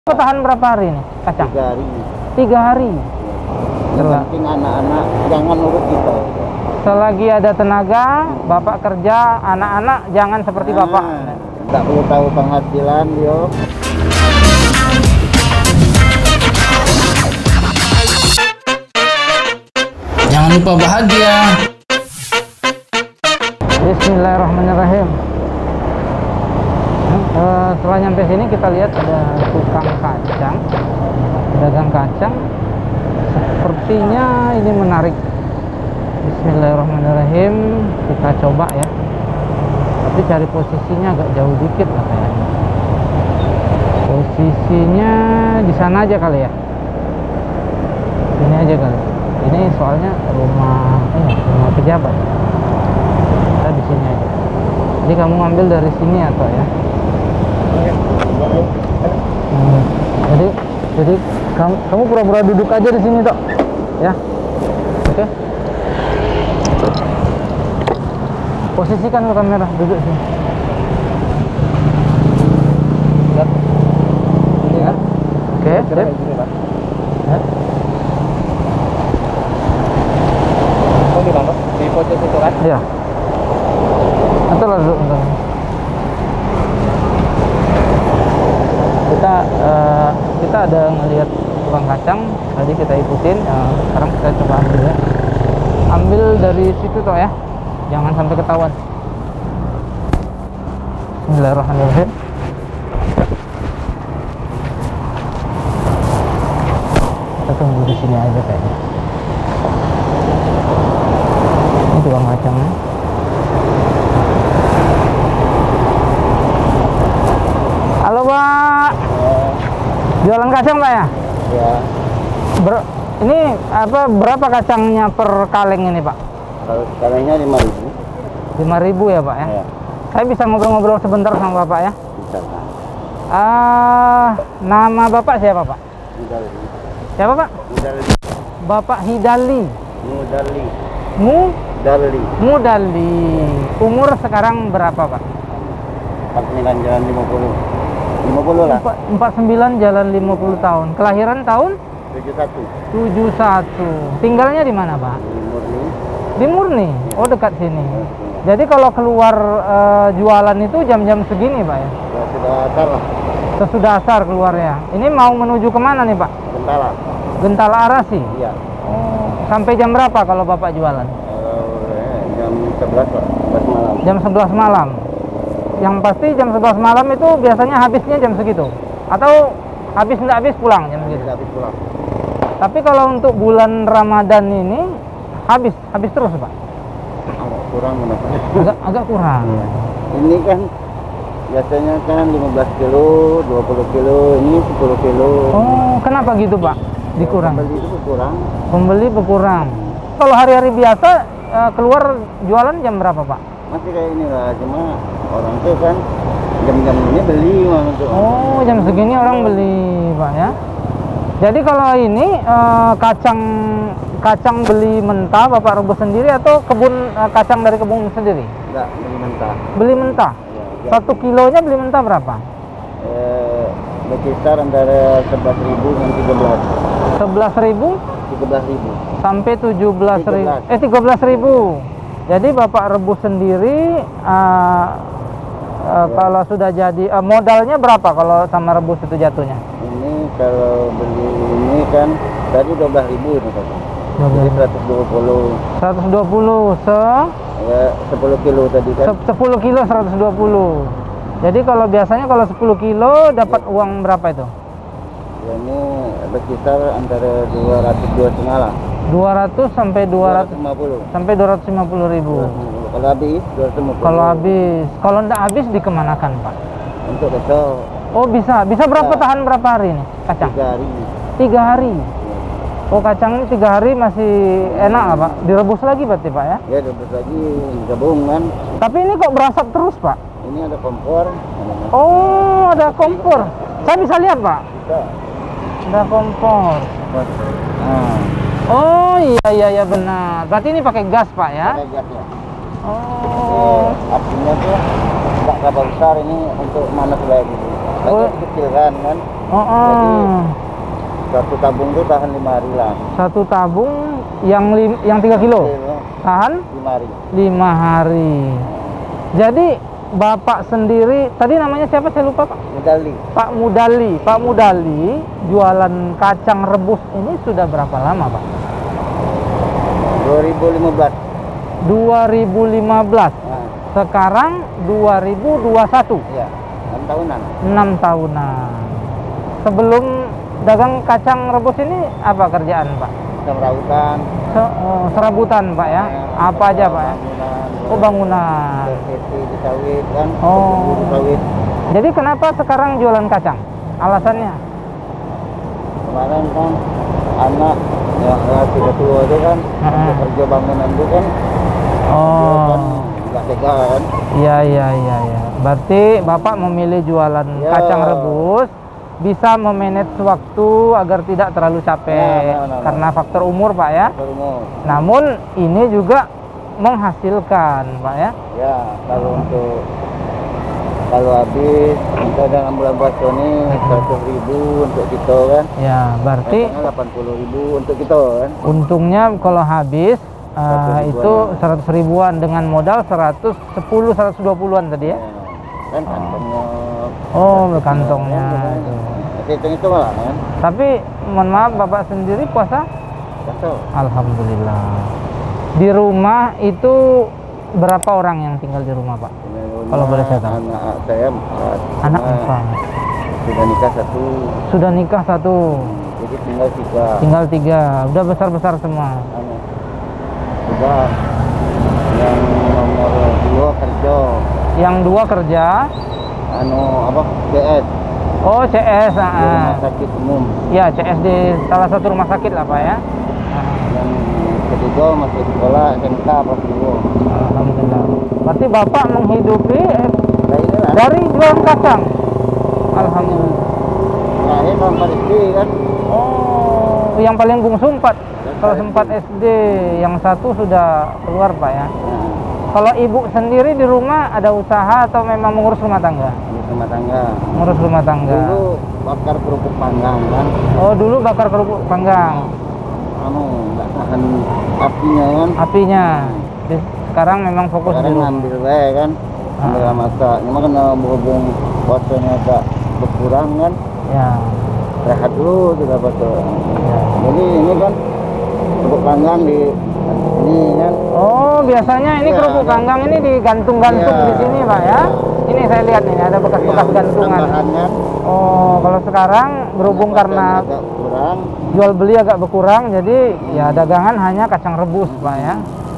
Tahan berapa hari nih kacang? 3 hari. 3 hari. Yang penting anak-anak jangan nurut kita. Selagi ada tenaga, bapak kerja, anak-anak jangan seperti bapak. Nggak perlu tahu penghasilan, yo. Jangan lupa bahagia. Bismillahirrahmanirrahim. Setelah nyampe sini kita lihat ada tukang kacang, dagang kacang. Sepertinya ini menarik. Bismillahirrahmanirrahim. Kita coba ya. Tapi cari posisinya agak jauh dikit lah kayaknya. Posisinya di sana aja kali ya. Ini aja kali. Ini soalnya rumah pejabat. Kita di sini aja. Jadi kamu ambil dari sini atau ya? Jadi kamu pura-pura duduk aja di sini toh, ya. Oke. Posisikan lo kamera, duduk sini. Lihat. Ini kan? Oke. Sip. Ya. Oh, di mana? Di pojok itu kan? Iya. Atau lah duduk bentar. Kita ada ngelihat tukang kacang tadi, kita ikutin. Sekarang kita coba ambil ya. Ambil dari situ toh ya, jangan sampai ketahuan. Bismillahirrahmanirrahim. Kita tunggu di sini aja kayaknya. Ini tukang kacangnya. Halo Pak, jualan kacang Pak ya? Ya. Ini apa, berapa kacangnya per kaleng ini Pak? Kalau kalengnya 5.000. 5.000 ya Pak ya? Ya. Saya bisa ngobrol-ngobrol sebentar sama Bapak ya? Bisa. Nama Bapak siapa Pak? Mudali. Siapa Pak? Mudali. Bapak Hidali. Mudali. Mudali. Mudali. Umur sekarang berapa Pak? 49 jalan 50. 50 lah. 49 jalan 50 tahun. Kelahiran tahun? 71. 71. Tinggalnya di mana Pak? Di Murni. Di Murni. Oh, dekat sini. Jadi kalau keluar jualan itu jam-jam segini Pak ya? Ya, sudah asar lah. Sesudah asar keluarnya. Ini mau menuju kemana nih Pak? Gentala. Gentala Arasi. Iya. Oh, sampai jam berapa kalau Bapak jualan? Jam 11 Pak. 11 malam. Jam 11 malam. Yang pasti jam 11 malam itu biasanya habisnya jam segitu? Atau habis nggak habis pulang jam segitu? Habis pulang. Tapi kalau untuk bulan Ramadan ini habis terus Pak? Agak kurang kenapa? Agak kurang. Iya. Ini kan biasanya kan 15 kilo, 20 kilo, ini 10 kilo. Oh, kenapa gitu Pak? Dikurang? Pembeli itu berkurang. Pembeli berkurang. Kalau hari-hari biasa keluar jualan jam berapa Pak? Masih kayak ini lah, cuma orang tuh kan jam-jam ini beli orang tuh. Oh, jam segini orang beli Pak ya. Jadi kalau ini kacang beli mentah Bapak rebus sendiri atau kebun kacang dari kebun sendiri? Enggak, beli mentah. Beli mentah. Ya, 1 kilonya beli mentah berapa? Berkisar antara 11.000 dan 13. 11.000 13.000. sampai 17.000. 13.000. Jadi Bapak rebus sendiri. Kalau sudah jadi modalnya berapa kalau sama rebus itu jatuhnya? Ini kalau beli ini kan tadi 12.000 ini kan. Jadi 120. 120 Ya, 10 kilo tadi kan. 10 kilo 120. Jadi kalau biasanya kalau 10 kilo dapat uang berapa itu? Ya, ini berkisar antara 200-2,5 lah. 200 sampai 250 ribu. Kalau habis 250. Kalau habis, kalau enggak habis dikemanakan Pak? Untuk besok. Oh, bisa berapa, tahan berapa hari nih kacang? 3 hari. 3 hari. Oh, kacang ini 3 hari masih enak lah Pak? Direbus lagi berarti Pak ya? Ya, rebus lagi gabung kan. Tapi ini kok berasap terus Pak? Ini ada kompor. Oh, ada kompor. Saya bisa lihat Pak? Bisa. Ada kompor. Nah, Oh iya benar. Berarti ini pakai gas Pak ya? pakai gas ya. Oh. Apinya tuh nggak berapa besar, ini untuk manas lagi. Kalau Oh. kecil kan Jadi satu tabung itu tahan 5 hari lah. Satu tabung yang 3 kilo tahan 5 hari. 5 hari. Jadi Bapak sendiri tadi namanya siapa, saya lupa Pak? Mudali. Pak Mudali. Pak Mudali jualan kacang rebus ini sudah berapa lama Pak? 2015. 2015. Nah, Sekarang 2021. iya, 6 tahunan. 6 tahunan. Sebelum dagang kacang rebus ini apa kerjaan Pak? Semrautan. Serabutan Pak ya? Apa aja Pak ya? Oh, bangunan. Di sawit kan. Oh. Di sawit. Jadi kenapa sekarang jualan kacang? Alasannya? Kemarin kan anak yang sudah tua itu kan untuk kerja bangunan itu kan. Dia kan nggak tega kan. Iya. Berarti Bapak memilih jualan Ya. kacang rebus bisa memanage waktu agar tidak terlalu capek Nah. karena faktor umur Pak ya. Terumur. Namun ini juga menghasilkan Pak ya. Ya, kalau habis kita dalam bulan puasa ini 100.000 untuk kita kan. Ya, berarti 80.000 untuk kita kan. untungnya kalau habis 100 itu 100 ribuan dengan modal 120-120-an tadi ya. Kan kantongnya. Oh, kantongnya itu. Itu malah kan. Tapi mohon maaf Bapak sendiri puasa? Kacau. Alhamdulillah. Di rumah itu berapa orang yang tinggal di rumah Pak? Kalau boleh saya tahu. Anak saya 4. Anak Cuma 4. Sudah nikah 1. Sudah nikah 1. Jadi tinggal 3. Tinggal 3. Udah besar-besar semua. Sudah. Yang nomor 2 kerja. Yang 2 kerja. CS. Oh, CS. Di rumah sakit umum. Ya, CS di salah satu rumah sakit lah Pak ya. Yang ketiga masih sekolah SMK apa dulu. Alhamdulillah. Berarti Bapak menghidupi Nah inilah. dari jualan kacang. Alhamdulillah. Nah ini nomor SD kan. Oh, yang paling bungsu 4. Kalau 4 SD, yang 1 sudah keluar Pak ya. Nah, Kalau ibu sendiri di rumah ada usaha atau memang mengurus rumah tangga? di rumah tangga. Mengurus rumah tangga. Dulu bakar kerupuk panggang kan. Oh, dulu bakar kerupuk panggang. Nggak tahan apinya kan. Apinya. Sekarang memang fokus Sekarang di rumah. ngambil wae kan. Ambil masak. Cuma kan berhubung puasanya agak berkurang kan. Ya. Rehat dulu tidak betul. Ya. Jadi ini kan kerupuk panggang di sini kan. Oh, biasanya ini Iya, kerupuk kan. panggang ini digantung-gantung Iya. di sini, Pak ya. Ini saya lihat nih ada bekas-bekas gantungan. Tambahan kan. Oh, kalau sekarang berhubung karena agak kurang. jual beli agak berkurang, jadi ya dagangan hanya kacang rebus, Pak ya.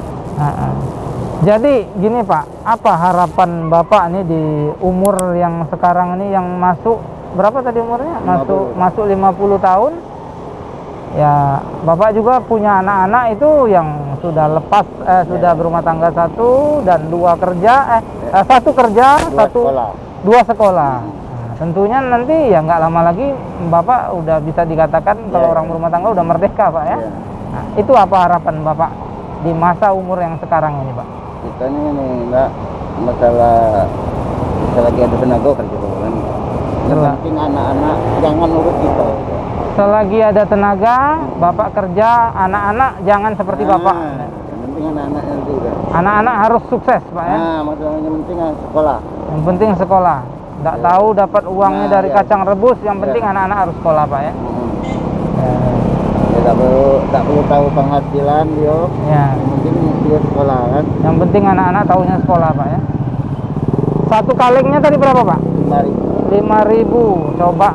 Jadi gini Pak, apa harapan Bapak nih di umur yang sekarang ini yang masuk berapa tadi umurnya? Masuk 50 tahun. Ya, Bapak juga punya anak-anak itu yang sudah lepas sudah berumah tangga 1 dan 2 kerja 1 kerja, 2 sekolah. Nah, tentunya nanti ya nggak lama lagi Bapak udah bisa dikatakan kalau orang berumah tangga udah merdeka Pak ya. Nah, itu apa harapan Bapak di masa umur yang sekarang ini Pak? Kita ini enggak masalah lagi ada tenaga kerja kan. Yang penting anak-anak jangan nurut kita. Selagi ada tenaga, Bapak kerja, anak-anak jangan seperti Bapak. Yang penting anak-anaknya juga. Anak-anak harus sukses, Pak ya. Nah, masalahnya yang penting sekolah. Yang penting sekolah. Nggak tahu dapat uangnya dari kacang rebus, yang penting anak-anak harus sekolah, Pak ya. Dia tak perlu tahu penghasilan dia. Ya. Yang penting dia sekolah kan. Yang penting anak-anak tahunya sekolah, Pak ya. 1 kalengnya tadi berapa, Pak? 5.000. Coba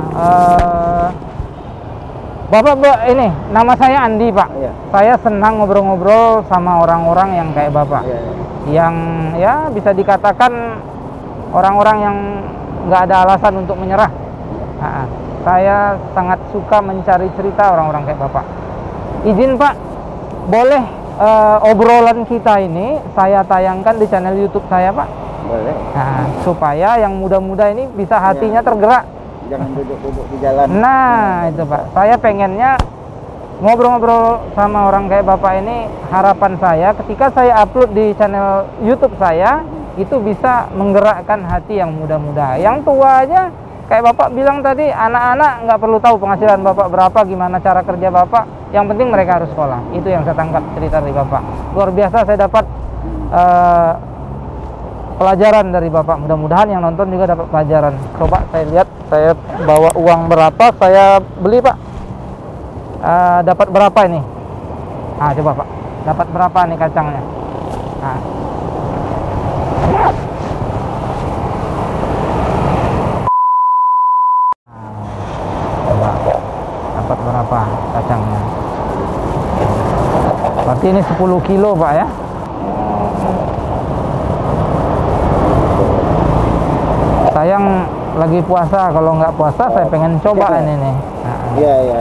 Bapak ini nama saya Andi Pak. Iya. Saya senang ngobrol-ngobrol sama orang-orang yang kayak Bapak. Iya. Yang ya bisa dikatakan orang-orang yang nggak ada alasan untuk menyerah. Saya sangat suka mencari cerita orang-orang kayak Bapak. Izin Pak, boleh obrolan kita ini saya tayangkan di channel YouTube saya Pak? Boleh. Nah, supaya yang muda-muda ini bisa hatinya tergerak. Jangan duduk-duduk di jalan. Nah, itu Pak. Saya pengennya ngobrol-ngobrol sama orang kayak Bapak ini. Harapan saya ketika saya upload di channel YouTube saya, itu bisa menggerakkan hati yang muda-muda. Yang tua aja Kayak Bapak bilang tadi, anak-anak nggak perlu tahu penghasilan Bapak berapa, gimana cara kerja Bapak. Yang penting mereka harus sekolah. Itu yang saya tangkap cerita dari Bapak. Luar biasa, saya dapat pelajaran dari Bapak. Mudah-mudahan yang nonton juga dapat pelajaran. Coba saya lihat, saya bawa uang berapa, saya beli Pak. Dapat berapa ini? Coba Pak, dapat berapa nih kacangnya? Coba dapat berapa kacangnya? Berarti ini 10 kilo Pak ya? Sayang lagi puasa, kalau nggak puasa saya pengen coba ini nih. Iya. Ya.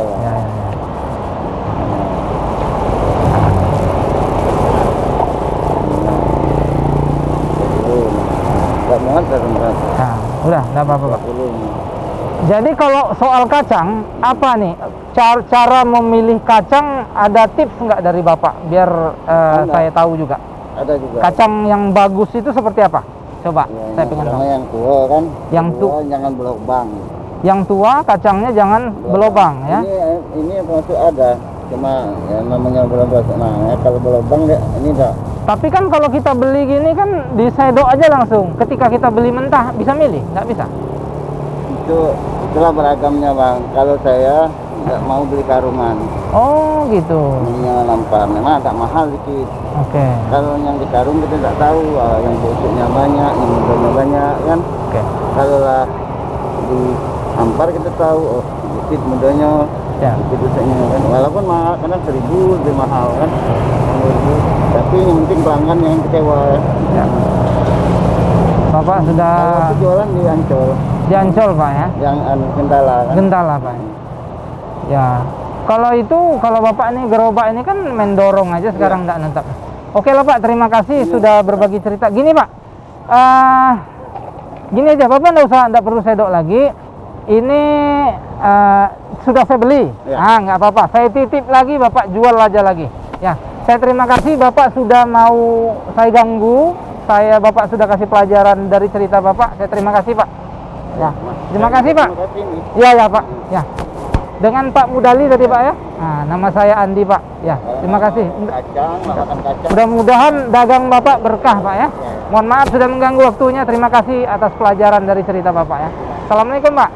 Nggak muat atau berat? Udah, nggak apa-apa Pak. 40. Jadi kalau soal kacang, apa nih cara memilih kacang, ada tips nggak dari Bapak biar saya tahu juga? Ada juga. Kacang yang bagus itu seperti apa? Coba, Ya, saya pengen tahu. yang tua kan. Yang tua jangan berlubang. Yang tua kacangnya jangan berlubang ya. Ini maksud ada, cuma ya namanya berlubang. Nah, kalau berlubang ini enggak. Tapi kan kalau kita beli gini kan di sedok aja langsung. Ketika kita beli mentah bisa milih, nggak bisa? Itulah beragamnya Bang. Kalau saya nggak mau beli karungan. Oh gitu. Ini lampar, memang agak mahal dikit. Oke. Kalau yang di karung kita nggak tahu, yang busuknya banyak, yang mudanya banyak kan. Oke. Kalau lah di ampar kita tahu, oh dikit mudanya, Ya. dikit busuknya kan. Walaupun mahal, karena 1.000 lebih mahal kan. 1.000. Tapi yang penting pelanggan yang kecewa. Ya. Bapak sudah Kalau aku jualan di Ancol, di Ancol Pak ya? yang Gentala kan. Gentala Pak. Ya. Kalau itu, kalau Bapak ini gerobak ini kan main dorong aja sekarang nggak nentap. Oke lah Pak, terima kasih sudah berbagi cerita. Gini Pak, gini aja Bapak nggak perlu sedok lagi. Ini sudah saya beli. Ya. Nggak apa-apa. Saya titip lagi, Bapak jual aja lagi. Ya, saya terima kasih Bapak sudah mau saya ganggu. Bapak sudah kasih pelajaran dari cerita Bapak. Saya terima kasih Pak. Ya, terima kasih Pak. Ya Pak. Ya. Dengan Pak Mudali tadi Pak ya. Nama saya Andi Pak. Ya, terima kasih. Kacang, makan kacang. Mudah-mudahan dagang Bapak berkah Pak ya. Mohon maaf sudah mengganggu waktunya. Terima kasih atas pelajaran dari cerita Bapak ya. Assalamualaikum Pak.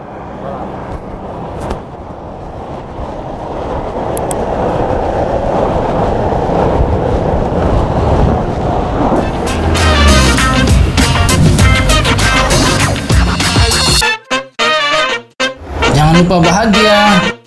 Jangan lupa bahagia.